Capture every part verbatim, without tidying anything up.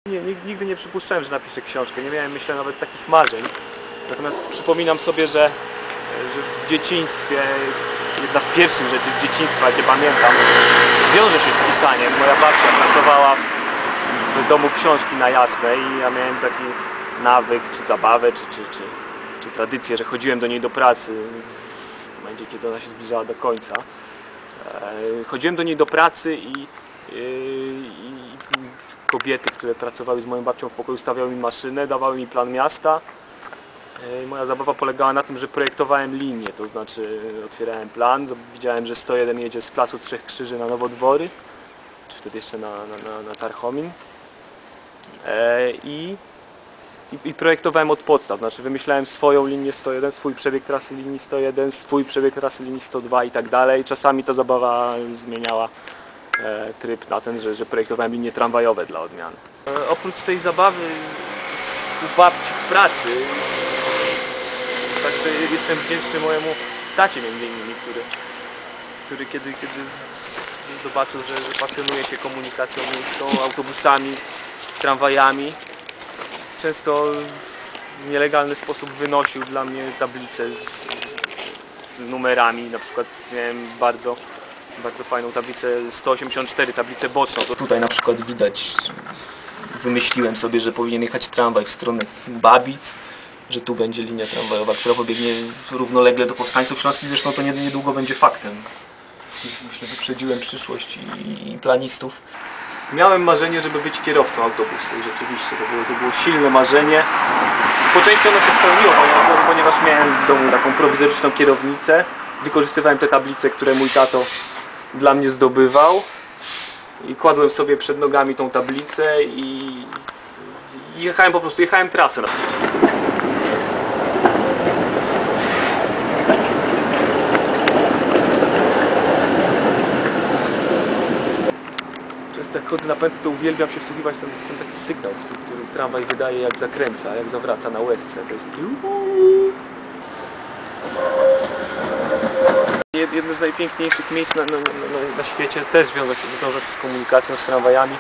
Nie, nigdy nie przypuszczałem, że napiszę książkę, nie miałem, myślę, nawet takich marzeń. Natomiast przypominam sobie, że, że w dzieciństwie, jedna z pierwszych rzeczy z dzieciństwa, jakie pamiętam, wiąże się z pisaniem. Moja babcia pracowała w, w domu książki na Jasnej i ja miałem taki nawyk, czy zabawę, czy, czy, czy, czy tradycję, że chodziłem do niej do pracy w momencie, kiedy ona się zbliżała do końca. Chodziłem do niej do pracy i, i, i kobiety, które pracowały z moją babcią w pokoju, stawiały mi maszynę, dawały mi plan miasta. I moja zabawa polegała na tym, że projektowałem linię, to znaczy otwierałem plan, widziałem, że sto jeden jedzie z Placu Trzech Krzyży na Nowodwory, czy wtedy jeszcze na, na, na, na Tarchomin. I, i, I projektowałem od podstaw, znaczy wymyślałem swoją linię sto jeden, swój przebieg trasy linii sto jeden, swój przebieg trasy linii sto dwa i tak dalej. Czasami ta zabawa zmieniała tryb na ten, że, że projektowałem linie tramwajowe dla odmiany. E, oprócz tej zabawy z, z, u babci w pracy, także jestem wdzięczny mojemu tacie między innymi, który, który kiedy, kiedy zobaczył, że, że pasjonuje się komunikacją miejską, autobusami, tramwajami, często w nielegalny sposób wynosił dla mnie tablice z, z, z numerami. Na przykład miałem bardzo bardzo fajną tablicę sto osiemdziesiąt cztery, tablicę boczną. To tutaj na przykład widać, wymyśliłem sobie, że powinien jechać tramwaj w stronę Babic, że tu będzie linia tramwajowa, która pobiegnie równolegle do Powstańców Śląskich, zresztą to niedługo będzie faktem. Myślę, że wyprzedziłem przyszłość i planistów. Miałem marzenie, żeby być kierowcą autobusu i rzeczywiście to było, to było silne marzenie. Po części ono się spełniło, ponieważ miałem w domu taką prowizoryczną kierownicę. Wykorzystywałem te tablice, które mój tato dla mnie zdobywał i kładłem sobie przed nogami tą tablicę i, i jechałem po prostu, jechałem trasę. Często jak chodzę na pętlę, to uwielbiam się wsłuchiwać w ten, w ten taki sygnał, który tramwaj wydaje, jak zakręca, jak zawraca na łezce. To jest taki... Jedno z najpiękniejszych miejsc na, na, na, na świecie też wiąże się, wiąże się z komunikacją, z tramwajami.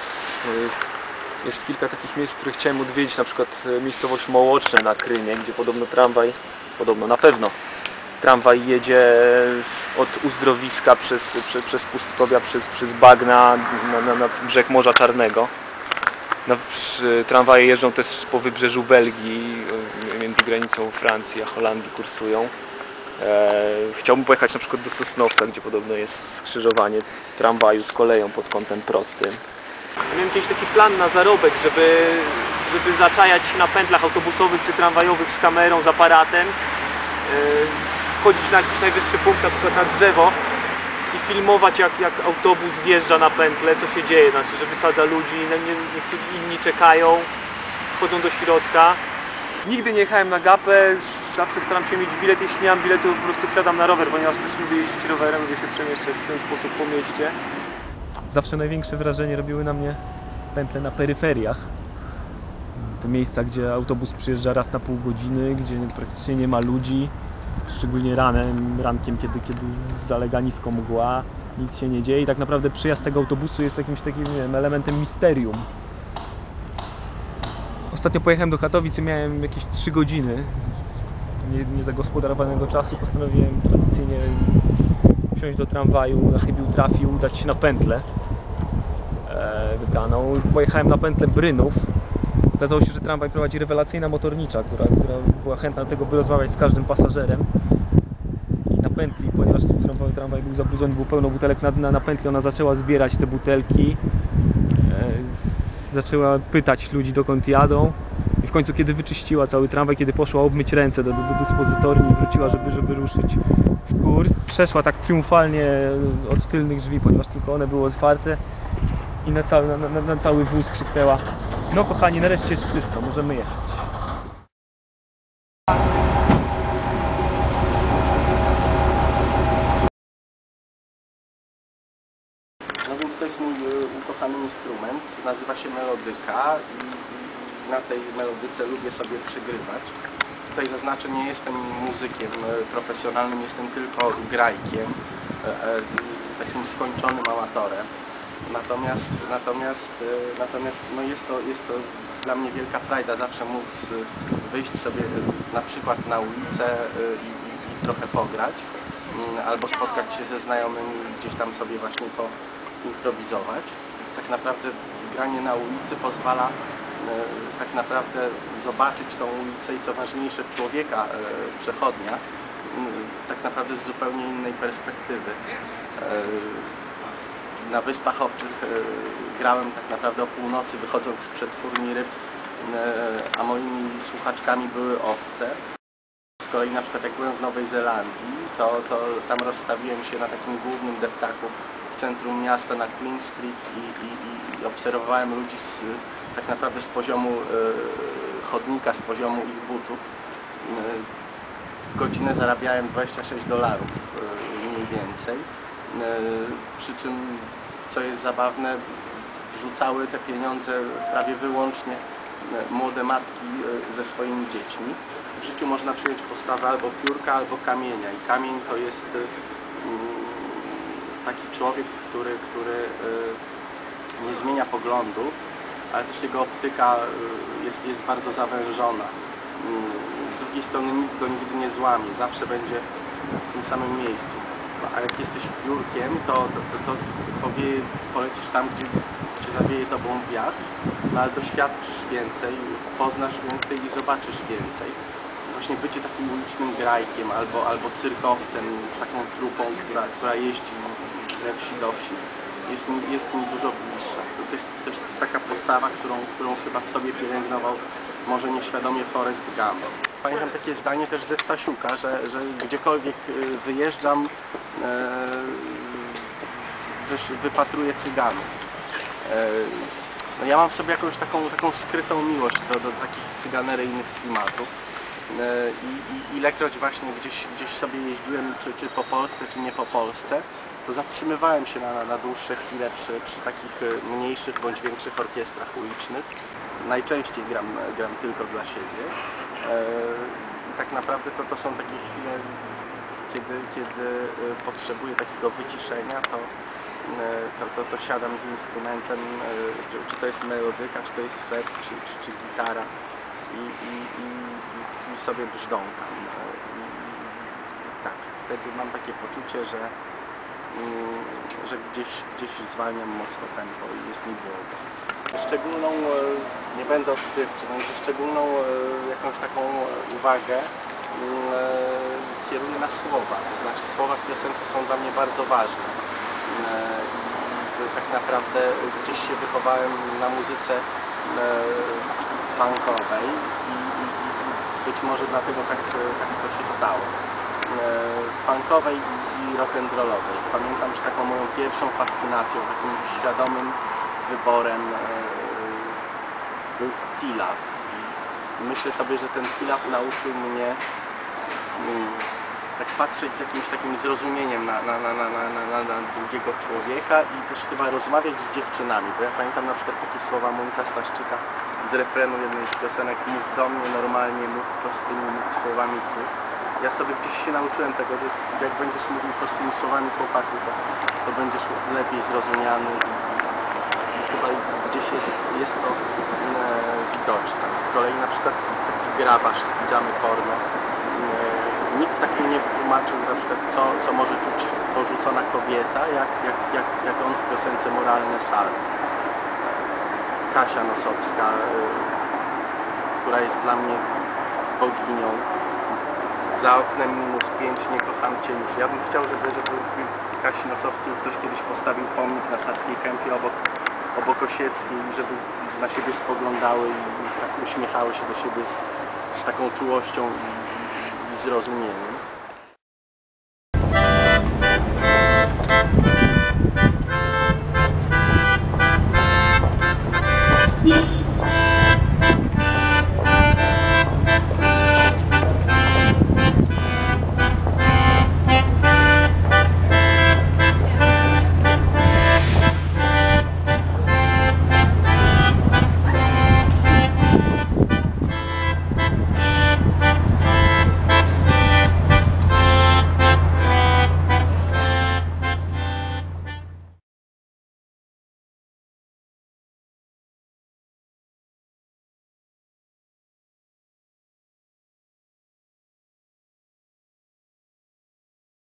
Jest kilka takich miejsc, które chciałem odwiedzić, na przykład miejscowość Mołoczne na Krymie, gdzie podobno tramwaj, podobno na pewno, tramwaj jedzie od uzdrowiska przez, przez, przez pustkowia, przez, przez bagna na, na, na brzeg Morza Czarnego. Na, tramwaje jeżdżą też po wybrzeżu Belgii, między granicą Francji a Holandii kursują. Chciałbym pojechać na przykład do Sosnowca, gdzie podobno jest skrzyżowanie tramwaju z koleją pod kątem prostym. Miałem kiedyś taki plan na zarobek, żeby, żeby zaczajać się na pętlach autobusowych czy tramwajowych z kamerą, z aparatem, wchodzić na jakiś najwyższy punkt, na przykład na drzewo i filmować, jak, jak autobus wjeżdża na pętlę, co się dzieje, znaczy, że wysadza ludzi, niektórzy inni czekają, wchodzą do środka. Nigdy nie jechałem na gapę, zawsze staram się mieć bilet, jeśli nie mam biletu, po prostu wsiadam na rower, ponieważ też lubię jeździć rowerem, lubię się przemieszczać w ten sposób po mieście. Zawsze największe wrażenie robiły na mnie pętle na peryferiach. Te miejsca, gdzie autobus przyjeżdża raz na pół godziny, gdzie praktycznie nie ma ludzi, szczególnie ranem, rankiem, kiedy, kiedy zalega nisko mgła, nic się nie dzieje i tak naprawdę przyjazd tego autobusu jest jakimś takim, nie wiem, elementem misterium. Ostatnio pojechałem do Katowic i miałem jakieś trzy godziny niezagospodarowanego czasu. Postanowiłem tradycyjnie wsiąść do tramwaju, na chybił trafił, udać się na pętlę e, wybraną. Pojechałem na pętlę Brynów. Okazało się, że tramwaj prowadzi rewelacyjna motornicza, która, która była chętna do tego, by rozmawiać z każdym pasażerem. I na pętli, ponieważ tramwaj, tramwaj był zabrudzony, było pełno butelek na, na, na pętli, ona zaczęła zbierać te butelki. E, z, zaczęła pytać ludzi, dokąd jadą i w końcu, kiedy wyczyściła cały tramwaj, kiedy poszła obmyć ręce do, do, do dyspozytorni i wróciła, żeby, żeby ruszyć w kurs, przeszła tak triumfalnie od tylnych drzwi, ponieważ tylko one były otwarte i na cały, na, na, na cały wóz krzyknęła: no kochani, nareszcie jest czysto, możemy jechać. No więc to jest mój ukochany instrument, nazywa się melodyka i na tej melodyce lubię sobie przygrywać. Tutaj zaznaczę, nie jestem muzykiem profesjonalnym, jestem tylko grajkiem, takim skończonym amatorem. Natomiast, natomiast, natomiast no jest, to, jest to dla mnie wielka frajda zawsze móc wyjść sobie na przykład na ulicę i, i, i trochę pograć, albo spotkać się ze znajomymi i gdzieś tam sobie właśnie poimprowizować. Tak naprawdę granie na ulicy pozwala tak naprawdę zobaczyć tą ulicę i co ważniejsze człowieka, przechodnia, tak naprawdę z zupełnie innej perspektywy. Na Wyspach Owczych grałem tak naprawdę o północy, wychodząc z przetwórni ryb, a moimi słuchaczkami były owce. Z kolei na przykład jak byłem w Nowej Zelandii, to, to tam rozstawiłem się na takim głównym deptaku w centrum miasta na Queen Street i, i, i obserwowałem ludzi z, tak naprawdę z poziomu e, chodnika, z poziomu ich butów. E, w godzinę zarabiałem dwadzieścia sześć dolarów e, mniej więcej. Przy czym, co jest zabawne, wrzucały te pieniądze prawie wyłącznie młode matki ze swoimi dziećmi. W życiu można przyjąć postawę albo piórka, albo kamienia. I kamień to jest taki człowiek, który, który nie zmienia poglądów, ale też jego optyka jest, jest bardzo zawężona. Z drugiej strony nic go nigdy nie złamie, zawsze będzie w tym samym miejscu. A jak jesteś piórkiem, to, to, to, to powieje, polecisz tam, gdzie, gdzie zawieje tobą wiatr, no ale doświadczysz więcej, poznasz więcej i zobaczysz więcej. Właśnie bycie takim ulicznym grajkiem albo, albo cyrkowcem z taką trupą, która, która jeździ ze wsi do wsi, jest mi, jest mi dużo bliższa. To jest też taka postawa, którą, którą chyba w sobie pielęgnował może nieświadomie Forrest Gump. Pamiętam takie zdanie też ze Stasiuka, że, że gdziekolwiek wyjeżdżam, wypatruję Cyganów. No ja mam w sobie jakąś taką, taką skrytą miłość do, do takich cyganeryjnych klimatów. I, i ilekroć właśnie gdzieś, gdzieś sobie jeździłem, czy, czy po Polsce, czy nie po Polsce, to zatrzymywałem się na, na dłuższe chwile przy, przy takich mniejszych bądź większych orkiestrach ulicznych. Najczęściej gram, gram tylko dla siebie. I tak naprawdę to, to są takie chwile, kiedy, kiedy potrzebuję takiego wyciszenia, to, to, to, to siadam z instrumentem, czy to jest melodyka, czy to jest flet, czy, czy, czy gitara i, i, i, i sobie brzdąkam. I, tak, wtedy mam takie poczucie, że, że gdzieś, gdzieś zwalniam mocno tempo i jest mi błogo. Szczególną, nie będę odkrywczy, no, że szczególną jakąś taką uwagę kieruję na słowa. To znaczy słowa w piosence są dla mnie bardzo ważne. I tak naprawdę gdzieś się wychowałem na muzyce punkowej i, i, i być może dlatego tak, tak to się stało. Punkowej i rock'n'rollowej. Pamiętam, że taką moją pierwszą fascynacją, takim świadomym wyborem był T-Love. I myślę sobie, że ten T-Love nauczył mnie tak patrzeć z jakimś takim zrozumieniem na, na, na, na, na, na, na drugiego człowieka i też chyba rozmawiać z dziewczynami, bo ja pamiętam na przykład takie słowa Monika Staszczyka z refrenu jednej z piosenek: mów do mnie normalnie, mów prostymi, mów słowami ty. Ja sobie gdzieś się nauczyłem tego, że jak będziesz mówił prostymi słowami chłopaku, to, to będziesz lepiej zrozumiany i, i chyba gdzieś jest, jest to e, widoczne. Z kolei na przykład taki grabarz z pidżamy porno, e, nikt tak mi nie wytłumaczył na przykład co, co może czuć porzucona kobieta, jak, jak, jak, jak on w piosence Moralne Salwy. Kasia Nosowska, e, która jest dla mnie boginią. Za oknem minus pięć, nie kocham cię już. Ja bym chciał, żeby, żeby Kasi Nosowskiej ktoś kiedyś postawił pomnik na Saskiej Kępie obok, obok Osieckiej, żeby na siebie spoglądały i, i tak uśmiechały się do siebie z, z taką czułością i, i, i zrozumieniem.